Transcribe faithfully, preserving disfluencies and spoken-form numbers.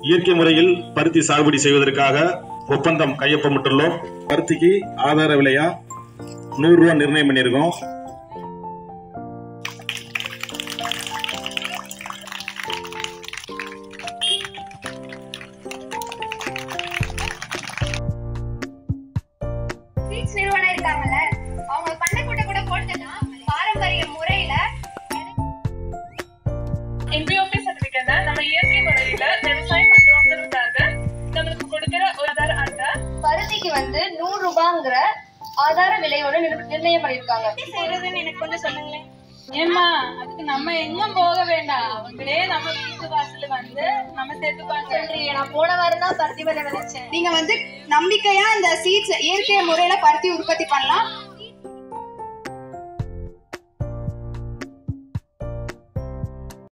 இயற்கை முறையில் பருத்தி சாகுபடி செய்வதற்காக ஒப்பந்தம் கையொப்பமிட்டுள்ளோம். பருத்திக்கு ஆதார விலையா நூறு ரூபாய் நிர்ணயம் பண்ணியிருக்கோம். நிறுவனம் இருக்காங்கல்ல, அவங்க பண்ணை கூட்ட கூட போட்டுனா பாரம்பரிய முறையில என்ஜிஓபி சர்டிபிகேட் நம்ம இயற்கை முறையில விவசாயம் பண்றவங்களுக்காக நமக்கு கொடுக்கிற ஒரு ஆதார அட்டை. பருத்திக்கு வந்து நூறு ரூபாங்கிற ஆதார விலையோட நிர்ணயம் பண்ணிருக்காங்க. செய்யறதுன்னு எனக்கு கொஞ்சம் சொல்லுங்களேன். ஏமா, அதுக்கு நம்ம எங்கும் போக வேண்டாம், அவங்களே நம்ம வீட்டு வாசல வந்து நம்ம சேர்த்துப்பாங்க. நான் போன வாரம் தான் பருத்தி விலை விளைச்சேன். நீங்க வந்து நம்பிக்கையா இந்த சீட்ஸ் இயற்கை முறையில பருத்தி உற்பத்தி பண்ணலாம்.